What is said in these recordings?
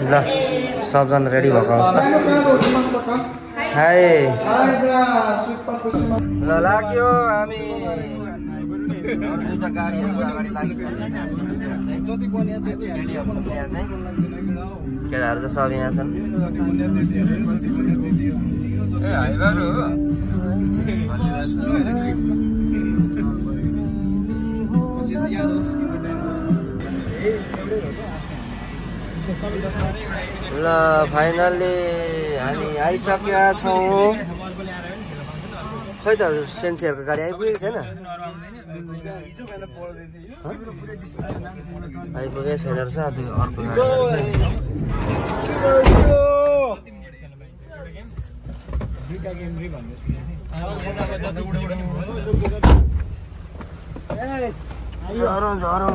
ल सबजना रेडी भएको अवस्था हाय ल लाग्यो हामी दुईटा गाडीहरु अगाडि लागिसकेको छ केटाहरु चाहिँ सब यहाँ छन् ए हाइबारु ल फाइनली हामी आइसकेका छौँ खै त सेन्सीहरुको गाडी आइपुगेको छैन आइपुगेको छैन रहेछ त्यो अर्को गाडी झरो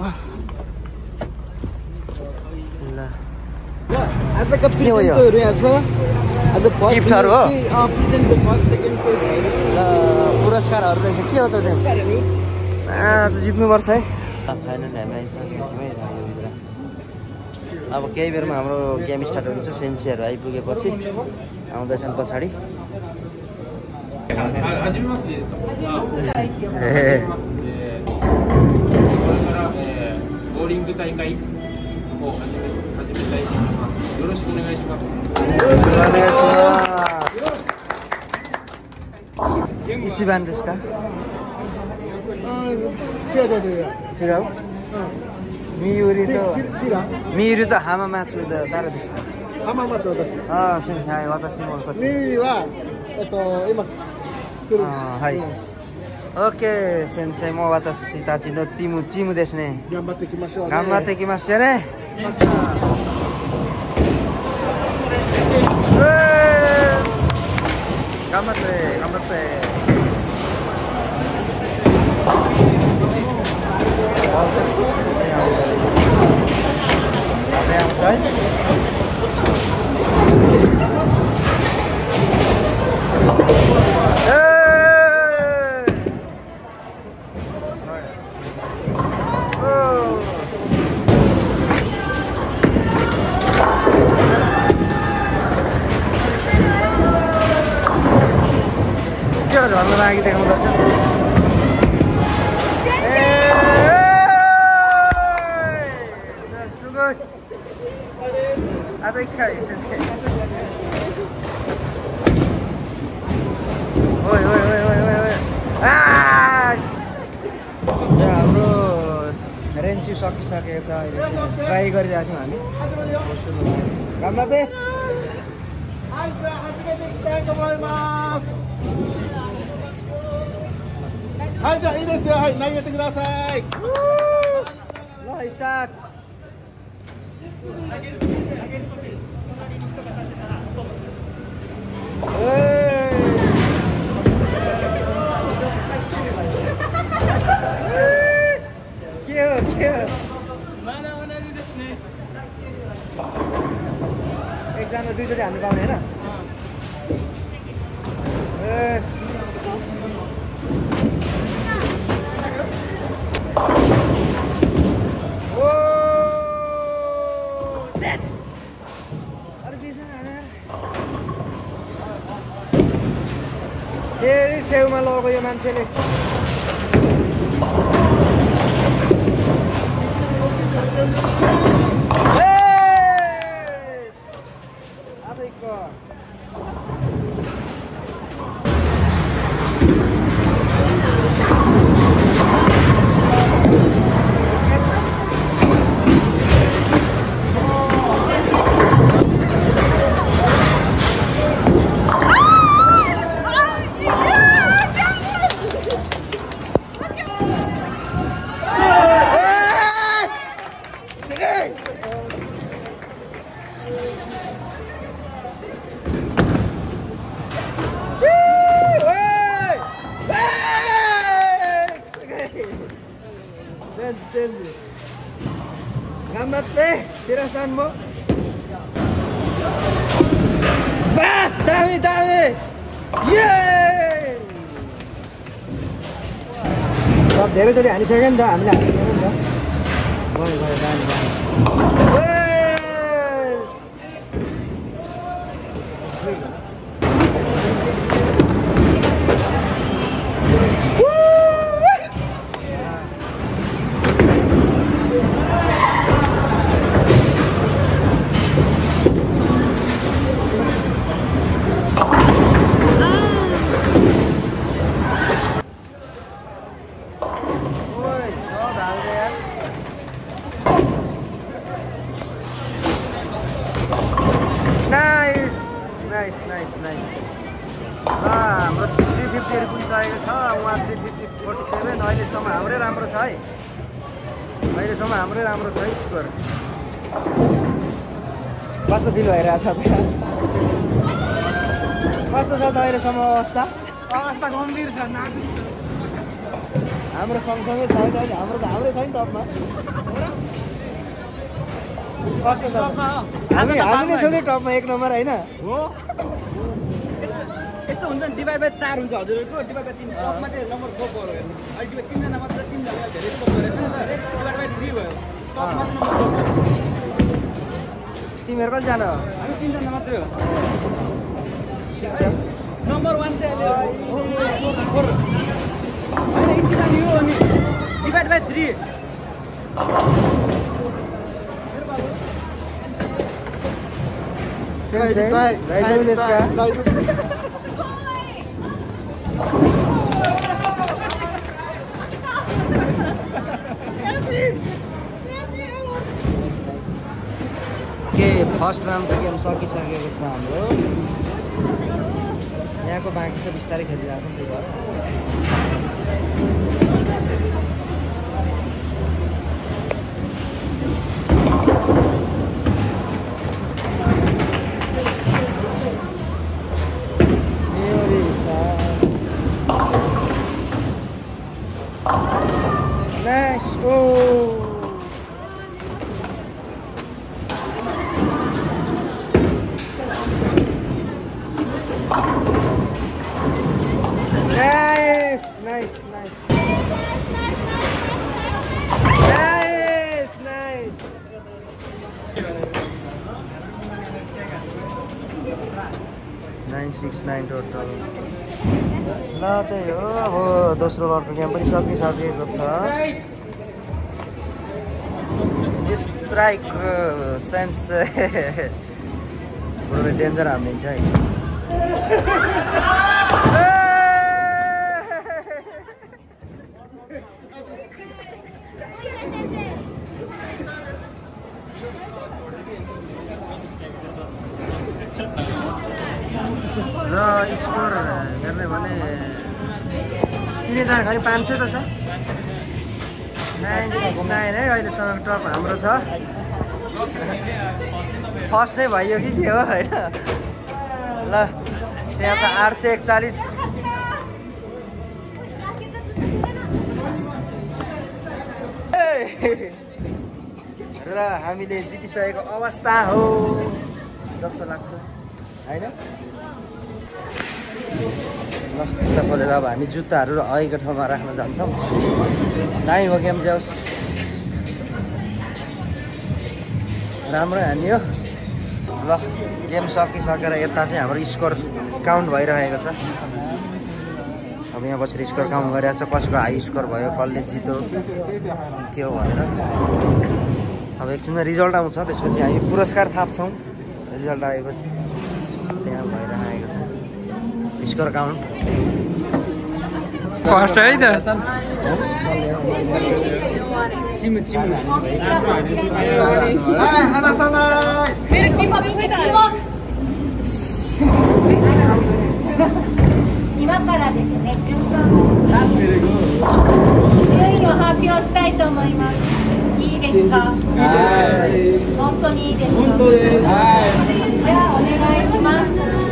ल आजका प्रेजेन्टहरु यहाँ छ आज गिफ्टहरु हो प्रेजेन्टको फर्स्ट सेकेन्डको पुरस्कारहरु रहेछ के हो त चाहिँ आज जित्नुपर्छ है फाइनल हामी आइसकेको छौँ अब केही बेरमा हाम्रो गेम स्टार्ट हुन्छ सेन्सीहरु आइपुगेपछि आउँदैछन् पछाडि इचिबान देशका मिरु त हामामाचु द तारा देशका हामामाचु द सेन्साई वातासी मोलकोはいオッケー先生も私たちのチームですね頑張っていきましょうね頑張っていきましょうね頑張って頑張ってlagi tengok dosen. Sugoi. Ada ikai sese. Oi. Ah! Ya bro, रेन्सी सकिसकेको छ अहिले ट्राई गरिराख्यौँ हामी गम्बाते はい、じゃあいいですよ。はい、投げてください。 スタート。 まだ同じですね。 एकजना दुईचोटि हान्नु पाउने हैन? फेरि सेउमा लगेको यो मान्छेले Gambatte, tirasanmu. Bas, dami. Yeay! सब धेरैचोटि हानिसक्यो नि त हामीले हानिसक्यो नि त गयो दामी नाइस नाइस हाम्रो 350 पुगिसकेको छ उहाँ 347 अहिलेसम्म हाम्रै राम्रो छ है अहिलेसम्म हाम्रै राम्रो छ है स्कोर कस्तो फिल भइरहेछ त कस्तो छ त अहिलेसम्म अवस्था गम्भीर छ हाम्रो सँगसँगै छ अहिले हाम्रो त हाम्रै छ नि टपमा कस्तो छ हामी नै छौँ नि टपमा 1 नम्बर होइन हो यस्तो हुन्छ नि डिभाइड बाई 4 हुन्छ हजुरहरुको डिभाइड बाई 3 टपमा चाहिँ नम्बर 4 पऱ्यो हेर्नु अहिले डिभाइड 3 जना मात्र 3 जना धेरै स्कोर गरेछ नि त डिभाइड बाई 3 भयो टपमा चाहिँ नम्बर 4 तिमीहरू कतिजना हो हामी 3 जना मात्रै हो ठिक छ नम्बर 1 चाहिँ अहिले 4 होइन एकछिन यो अनि divide by 3 Sensei, daí desu ka? के फर्स्ट राउन्डको गेम सकिसकेको छ हाम्रो यहाँको बाँकी छ बिस्तारै खेलिरहेको त्यही भएर Nice. Oh. Nice, nice, nice. Nice, nice. 969 total. ल त्यही हो अब दोस्रो राउन्डको गेम पनि सकिसकेको छ स्ट्राइक सेन्स बडो डेन्जर हानिदिन्छ है र स्कोर हेर्ने भने 3000 खालि 500 त छ 969 है अहिलेसम्म टप हाम्रो छ फर्स्ट नै भयो कि के हो होइन ल त्यहाँ छ 841 र हामीले जितिसकेको अवस्था हो जस्तो लाग्छ होइन ल यता खोलेर अब हामी जुत्ताहरू अहिलेको ठाउँमा राख्न जान्छौँ दामी हो गेम जाओस् राम्रै हान्यो ल गेम सकिसकेर यता चाहिँ हाम्रो स्कोर काउन्ट भइरहेको छ अब यहाँ बसेर स्कोर काउन्ट गरिरहेको छ कसको हाई स्कोर भयो कसले जित्यो के हो भनेर अब एकछिनमा रिजल्ट आउँछ त्यसपछि हामी पुरस्कार थाप्छौँ रिजल्ट आएपछि त्यहाँ भइरहेको छ स्कोर काउन्ट फर्स्ट है त मेरो टिम बदल खोइ त 今からですね、順位を発表したいと思います。いいですか？本当にいいですか？本当です。じゃあお願いします。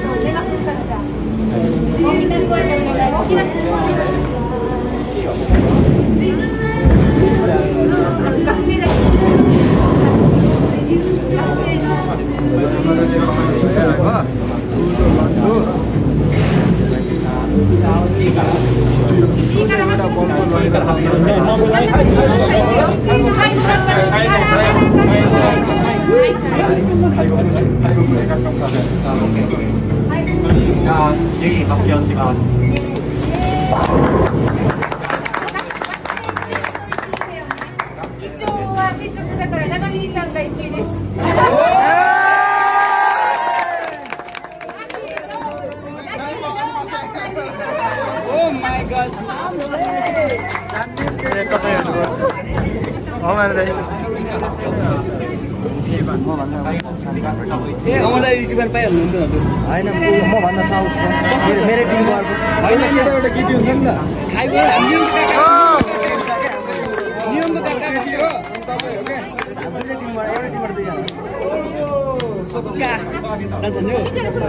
大きな声でお願いします。学生だけ。 ए अमरलाई रिसिभर पाइहाल्नु हुन्छ हजुर होइन म भन्न चाहन्छु मेरो टिमको अर्को होइन केटा एउटा केटी हुन्छ नि त खाइबो नियम त काका हो तपाईँ हो के हाम्रो टिमबाट एउटै टिमबाट दुईजना सोक्का जान्छ नि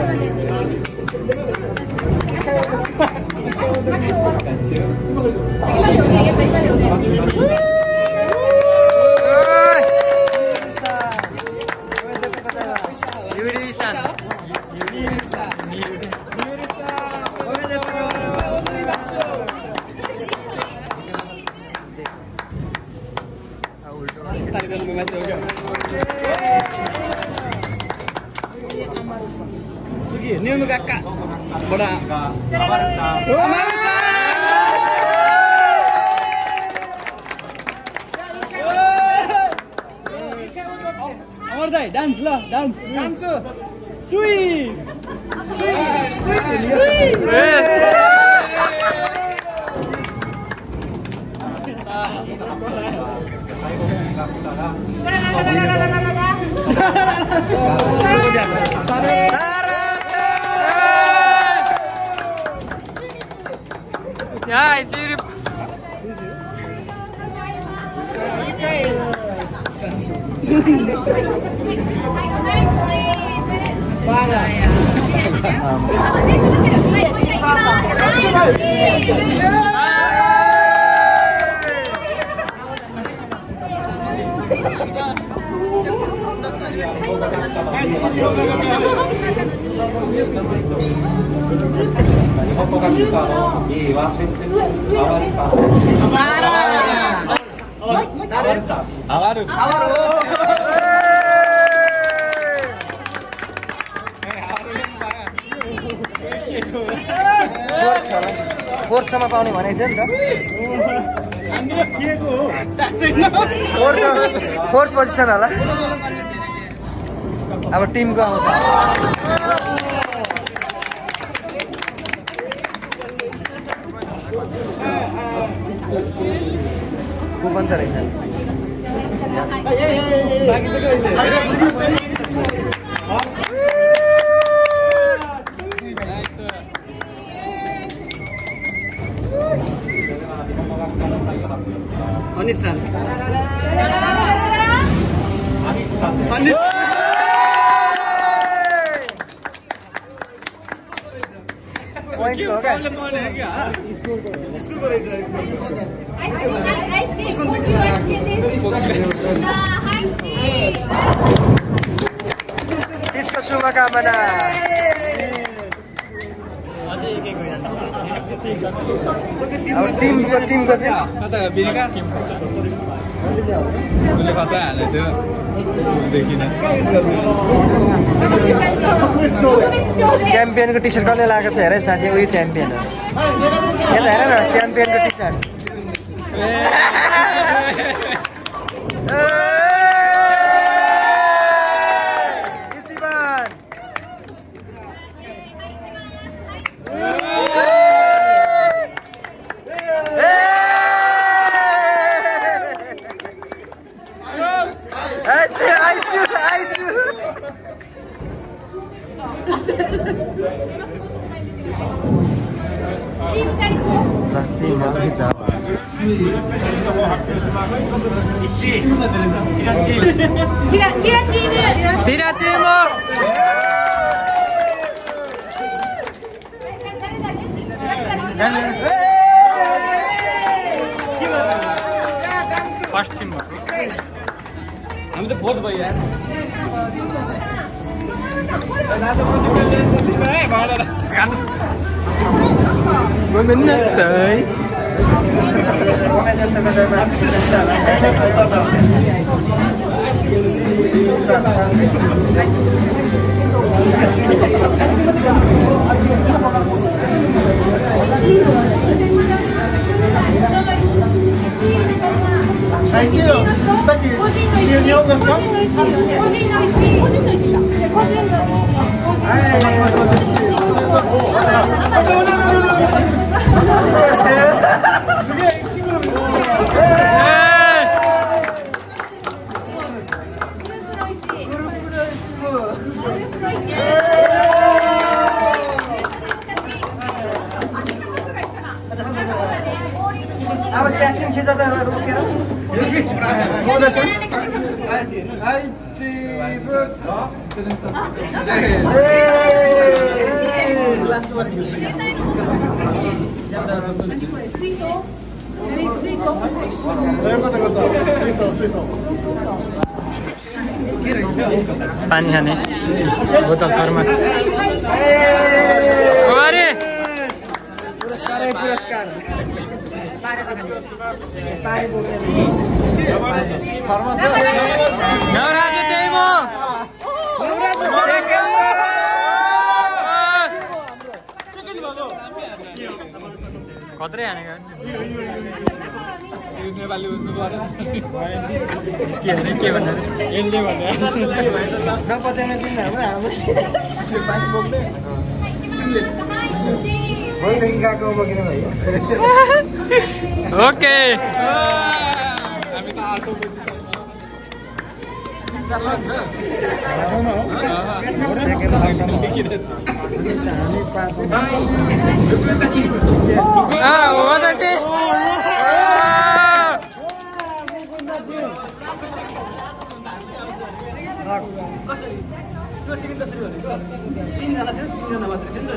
नियम काका बडा अमर दाइ डान्स ल डान्स डान्स सुई Ya, cirip. फोर्थसम्म पाउने भनेको थियो नि त फोर्थ पोजिसन होला अब टिमको आउँछ को बन्छ रहेछ अनिसान पोइन्ट हो क्या त्यसको शुभकामना अब टिमको चाहिँ च्याम्पियनको टी सर्ट कसले लगाएको छ हेर साथी उयो च्याम्पियन हो यहाँ हेर न च्याम्पियनको टी सर्ट फर्स्ट टिम भएको हामी त फोर्थ भयो यार अब स्यासिन खिच्दा रोकेर मोदसन पानी खाने बोतल थर्मस पुरस्कार नवराज त्यही म खत्रै हानेको नेपाली बुझ्नु पर्यो के भने के भन्नु यसले भने नपत्याउने दिन हाम्रो भोलिदेखि गएको बोकिनु भयो ओके तीनजना थियो तीनजना मात्रै थियो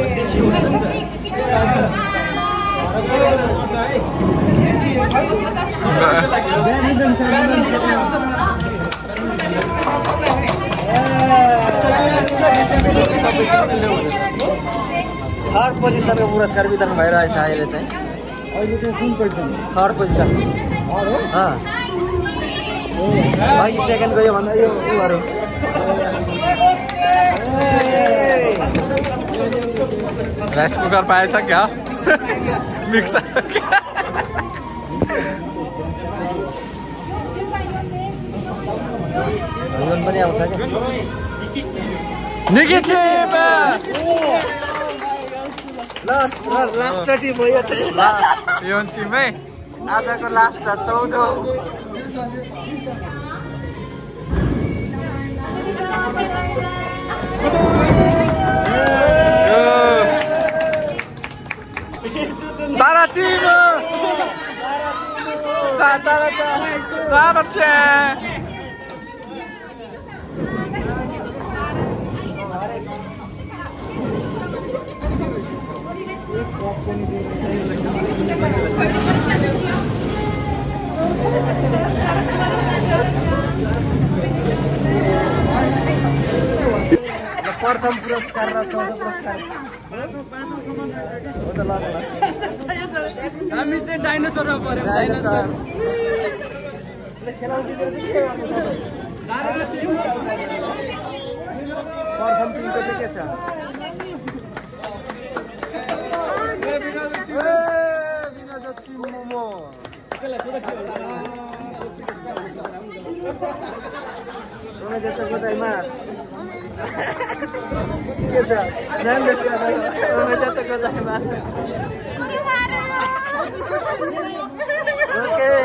थर्ड पोजिसनको पुरस्कार वितरण भइरहेछ अहिले चाहिँ थर्ड पोजिसन अघि सेकेन्ड गयो भन्दा यो उहरू राइस कुकर पाएछ क्या मिक्सर पनि आउँछ लास्ट टिम हो यो चाहिँ यो टिमै आजको लास्ट 14 तारा टिम तारा प्रथम पुरस्कार र 14 पुरस्कार हामी चाहिँ डाइनोसरमा पर्यो डाइनोसर प्रथम टिमको चाहिँ के छ Vinod momo Omedetou gozaimasu. Nan desu ka? Omedetou gozaimasu. Okay.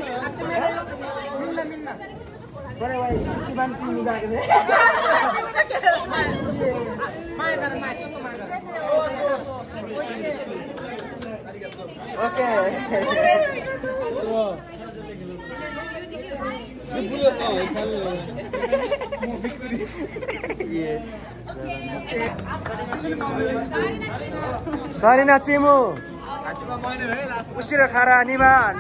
Minna. Kore wa ichiban tiimi ga ne. Okay. Sarina Cimu Usira Khara Niman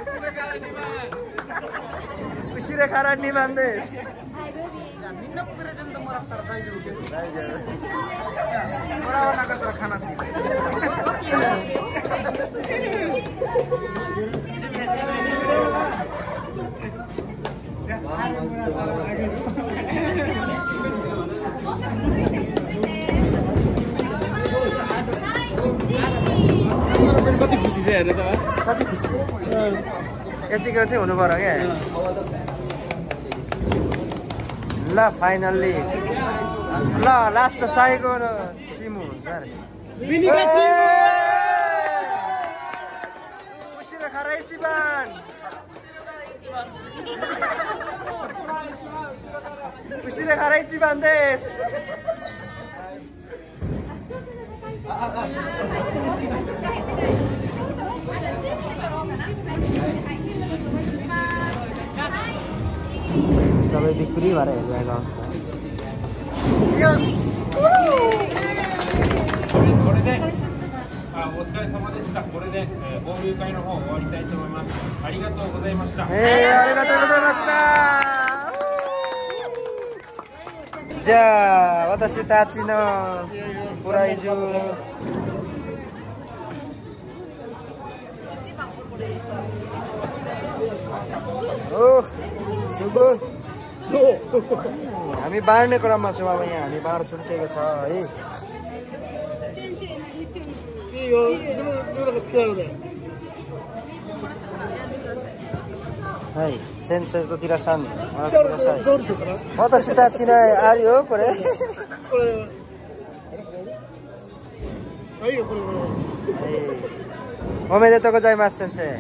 Usira Khara Niman desu. कति खुसी छ हेर्नु त कति खुसी यतिको चाहिँ हुनु पर्यो क्या ल फाइनल्ली ल लास्ट साइको चिमु सर बिनिका चिमु Usira Khara Ichiban 後ろから一番です。सबै बिक्री भएर हेरिरहेको अवस्था। यस これでお疲れ様でした。これで交流会の方終わりたいと思います。ありがとうございました。 ありがとうございました。じゃあ私たちのプライズहामी बाँड्ने क्रममा छौँ। अब यहाँ हामी बाँड छुट्टिएको छ है।はい、先生とティラさん、もらってください。私たちのあるよ、これ。これ。はい、これ。おめでとうございます、先生。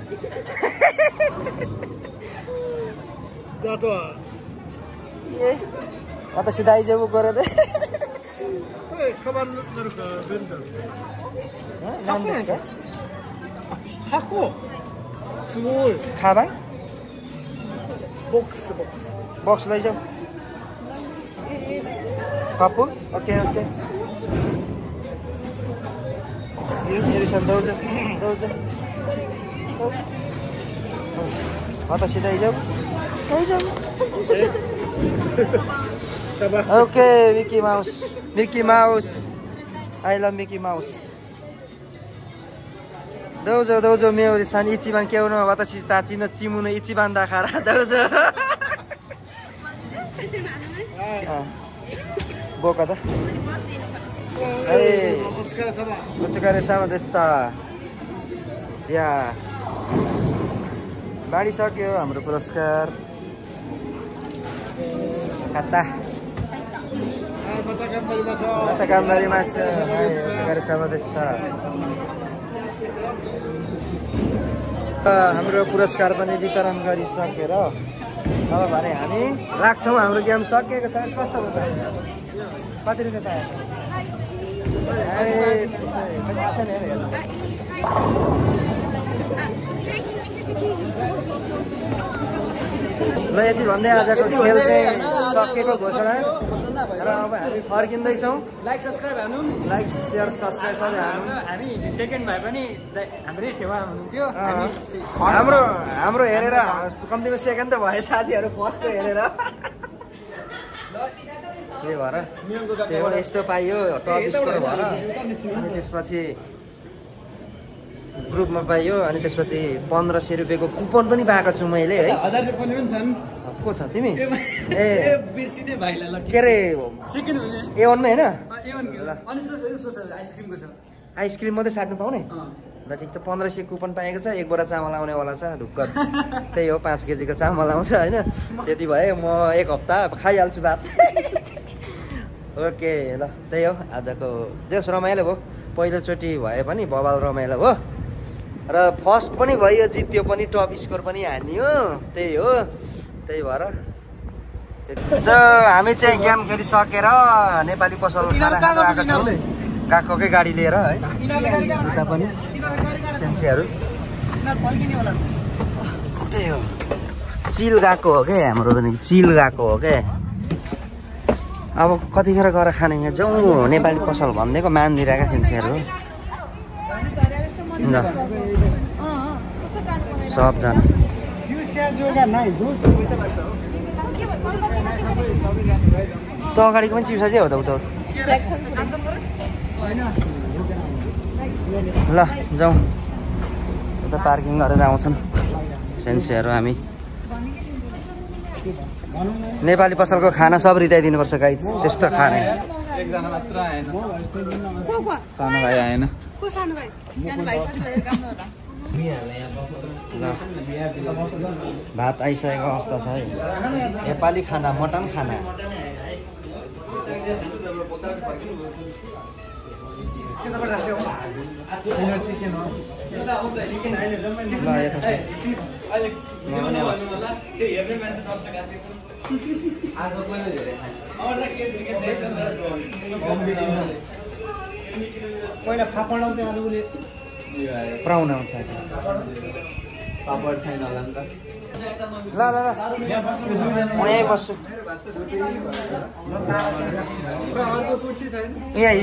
あとは。私大丈夫これで。これカバンになるかベルト。何ですか？箱。すごい。カバン？ボックス。ボックス大丈夫。カップ？オッケーオッケー。ゆりさんどうぞ。私大丈夫？大丈夫。Okay, Mickey Mouse. I love Mickey Mouse. どうぞみおりさん、一番今日の私たちのチームの一番だからどうぞ。豪華だ。お疲れ様でした。じゃあबाँडिसक्यो हाम्रो पुरस्कार। कता कामदारीमा छ। ओछ्याकारीसम्म त्यस्ता हाम्रो पुरस्कार पनि वितरण गरिसकेर अब भने हामी राख्छौँ। हाम्रो गेम सकिएको छ। कस्तो हुन्छ? कति रुपियाँ पायो? ल यति भन्दै आजको खेल चाहिँ सकेको घोषणा र अब हामी फर्किँदैछौँ। लाइक सब्सक्राइब हान्नु। लाइक सेयर सब्सक्राइब सबै हान्नु। हामी सेकेन्ड भए पनि हाम्रै ठाउँमा हुनुहुन्थ्यो। हाम्रो हेरेर कम्तीमा सेकेन्ड त भयो साथीहरू फर्स्टको हेरेर। त्यही भएर यस्तो पाइयो टप स्कोर भएर। अनि त्यसपछि ग्रुपमा पाइयो। अनि त्यसपछि 1500 रुपियाँको कुपन पनि पाएको छु मैले है। 1000 रुपियाँ पनि छन्। को छ तिमी? ए बिर्सिने भाइलाई ल। के रे सेकेन्ड हुने A1 मा हैन? A1 ल। अनि सोच आइसक्रिमको छ। आइसक्रिम मात्रै साट्नु पाउने? ल ठिक छ। 1500 कुपन पाएको छ। एक बोरा चामल आउनेवाला छ ढुक्क। त्यही हो 5 केजीको चामल आउँछ हैन। त्यति भए म एक हप्ता खाइहाल्छु भात। ओके ल त्यही हो आजको देश रमाइलो भयो। पहिलोचोटि भए पनि बबाल रमाइलो भयो र फर्स्ट पनि भयो, जित्यो पनि, टप स्कोर पनि हान्यो। त्यही हो। त्यही भएर हामी चाहिँ गेम खेलिसकेर नेपाली पसल खाना खान आएको छौँ। काकोकै गाडी लिएर है। उता पनि सेन्सीहरू त्यही हो। चिल गएको हो क्या हाम्रो पनि। चिल गएको हो क्या। अब कतिखेर गएर खाने यहाँ जाउँ नेपाली पसल भनिदिएको मान्दिरहेका सेन्सीहरू ल सबजना। त अगाडिको पनि चिप्सा चाहिँ हो त उता। ल जाउँ। उता पार्किङ गरेर आउँछन् सेन्सीहरू। हामी नेपाली पसलको खाना सब रिताइदिनुपर्छ गाइज। त्यस्तो खाने एकजना मात्र आएन। सानो भाइ आएन। भात आइसकेको अवस्था छ है। नेपाली खाना, मटन खाना। पहिला फापड आउँथ्यो आज उसले पाहुना आउँछ पापड छैन होला नि त ल ल ल म यहीँ बस्छु अर्को कुर्सी छैन यहीँ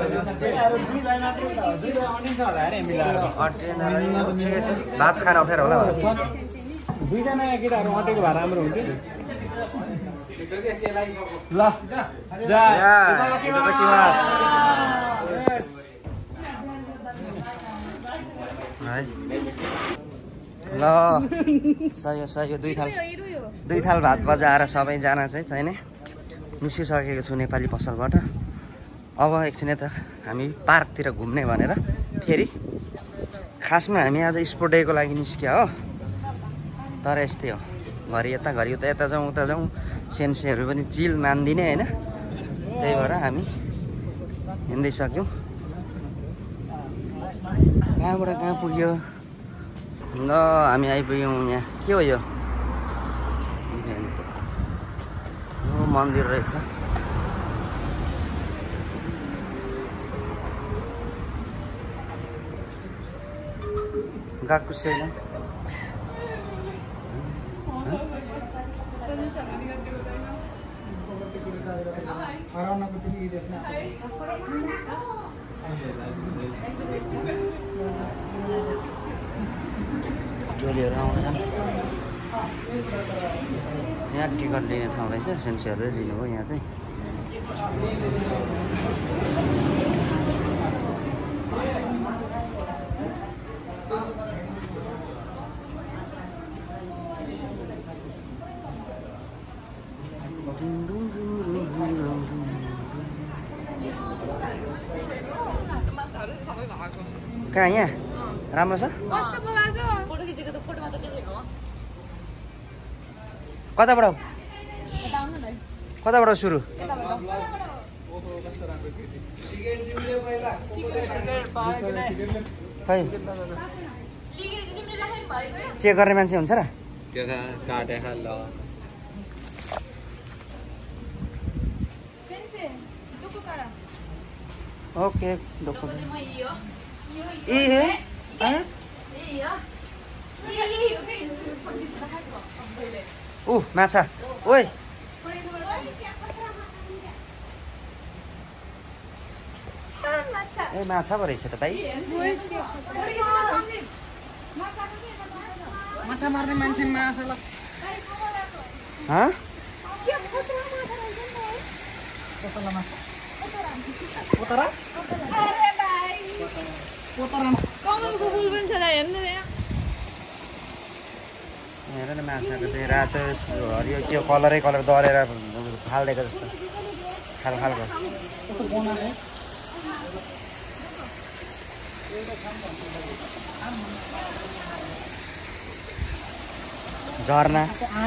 ठिकै छ भात खान उठेर होला दुईजना केटाहरू अटेको भए राम्रो हुन्थ्यो ल जा ल सही सही दुई थाल भात बजाएर सबैजना चाहिँ छैन निस्किसकेको छु नेपाली पसलबाट अब एकछिन त हामी पार्कतिर घुम्ने भनेर फेरि खासमा हामी आज स्पोर्ट डेको लागि निस्क्यो हो तर यस्तै हो घरि यता घरि उता उता जाउँ सेन्सेहरू पनि चिल मान्दिने होइन त्यही भएर हामी हिँड्दै सक्यौँ कहाँबाट कहाँ पुग्यो ल हामी आइपुग्यौँ यहाँ के हो यो मन्दिर रहेछ गएको छैन टोलीहरू आउँछन् यहाँ टिकट लिने ठाउँ रहेछ सेन्सीहरू लिनुभयो यहाँ चाहिँ कहाँ यहाँ राम्रो छ कताबाट सुरु खै चेक गर्ने मान्छे हुन्छ र ओके माछा ओइ ए माछा पो रहेछ त भाइ माछा मार्ने मान्छे माछा ल हेर न माछाको चाहिँ रातो हरियो के कलरै कलर दरेर फालिदिएको जस्तो खालको झरना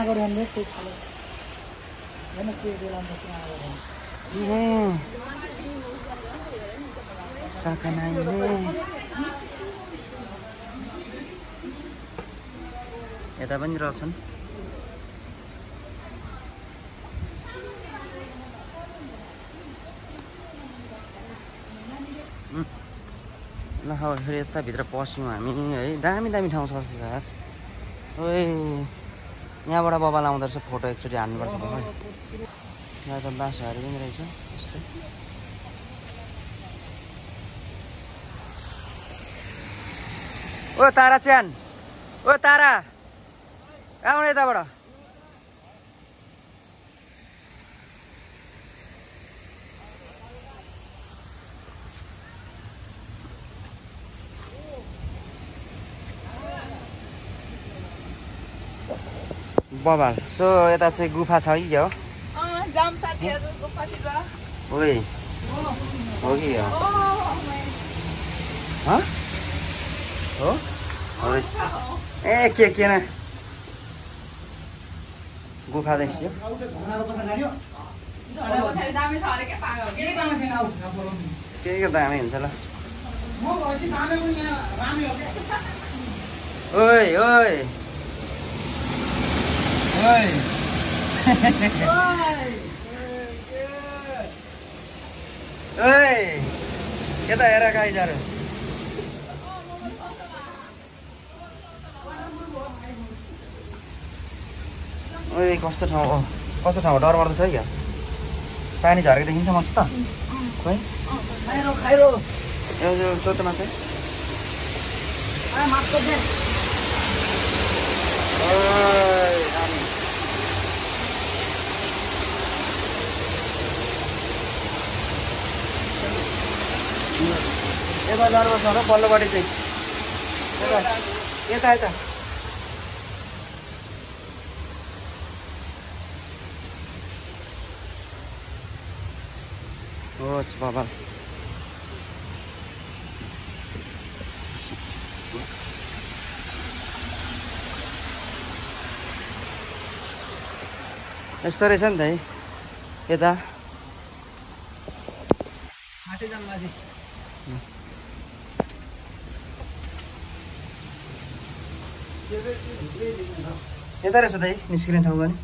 यता पनि रहेछन् ल फेरि यताभित्र पस्यौँ हामी है दामी दामी ठाउँ छ ओए यहाँबाट बबा लाउँदो रहेछ फोटो एकचोटि हान्नुपर्छ बबा यहाँ त बासहरू पनि रहेछ यस्तै ओ तारा च्यान ओ तारा आउन यताबाट बबाल सो यता चाहिँ गुफा छ कि क्या हो ओइ हो कि हो ए के न गुफा देखियो के दामी हुन्छ ल ओइ ओइ ओइ ओइ यता हेर गाईजाहरू ओइ कस्तो ठाउँ डर पर्दछ है क्या पानी झरेको देखिन्छ मस्त खोइ खाइरो यो चोटो मात्रै ओइ आनी यता जानुपर्छ होला पल्लोपट्टि चाहिँ यता यता होस् बाबा यस्तो रहेछ नि त है यता माथि जाम माथि यता रहेछ त है निस्किने ठाउँ पनि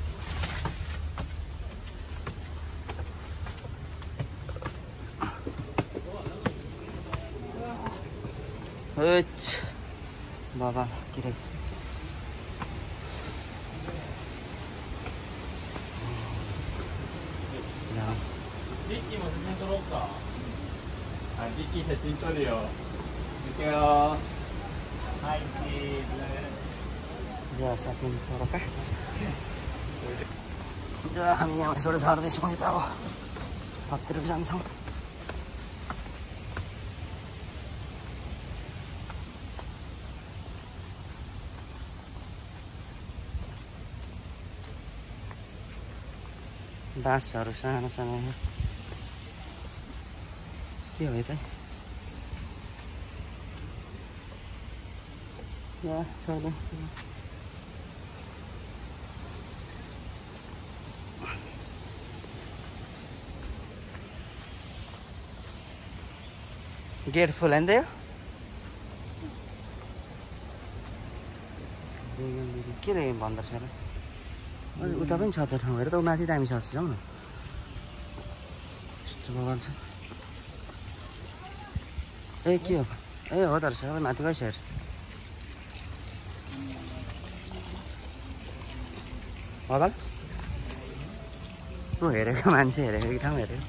बाबा के रे リッキーも写真撮ろうか。はい、リッキー写真撮るよ。いくよ。はい、チーズ。 Ya sasin apa? Dah kami yang sudah harus semua tahu. Fakir jangan. Bas harus sana. के हो त या छोड्नु गेट फुल हैन त यो के रे भन्दो रहेछ र उता पनि छ त ठाउँ हेर त माथि दामी छ जाउँ न यस्तो बगान छ ए के हो ए हो त रहेछ माथि गइसकेको छ होला ऊ हेरेको मान्छे हेरेको कि ठाउँ हेरेको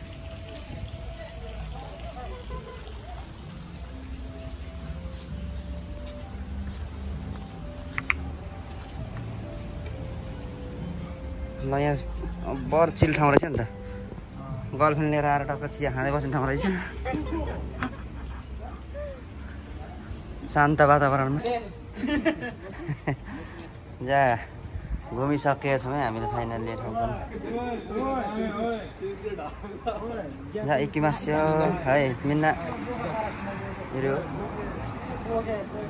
ल यहाँ बर चिल ठाउँ रहेछ नि त गर्लफ्रेन्ड लिएर आएर टक्क चिया खाँदै बस्ने ठाउँ रहेछ शान्त वातावरणमा जा घुमिसकेका छौँ है हामीले फाइनल्ली ठाउँ पनि जा इकिमास्यो है मिन्ना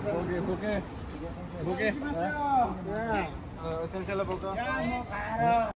हेऱ्यो